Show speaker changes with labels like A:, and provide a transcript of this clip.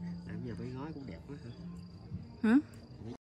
A: Làm giờ mấy ngói cũng đẹp quá hả?
B: Hả?